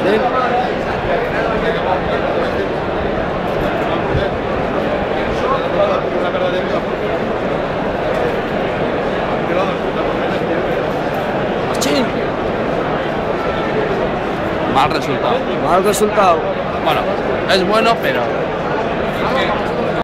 Sí. Machín. Mal resultado. Mal resultado. Bueno, es bueno, pero